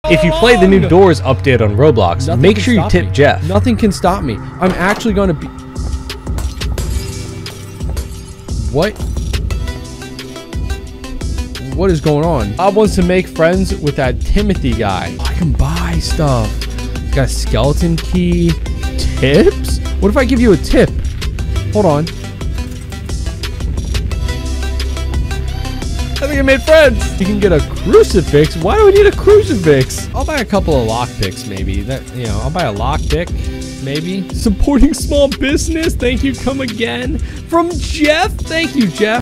If you play the new Doors update on Roblox, make sure you tip Jeff. Nothing can stop me. I'm actually going to be... What? What is going on? I want to make friends with that Timothy guy. I can buy stuff. Got a skeleton key. Tips? What if I give you a tip? Hold on. I think I made friends. You can get a crucifix. Why do we need a crucifix? I'll buy a couple of lockpicks, maybe. I'll buy a lockpick, maybe. Supporting small business. Thank you. Come again. From Jeff. Thank you, Jeff.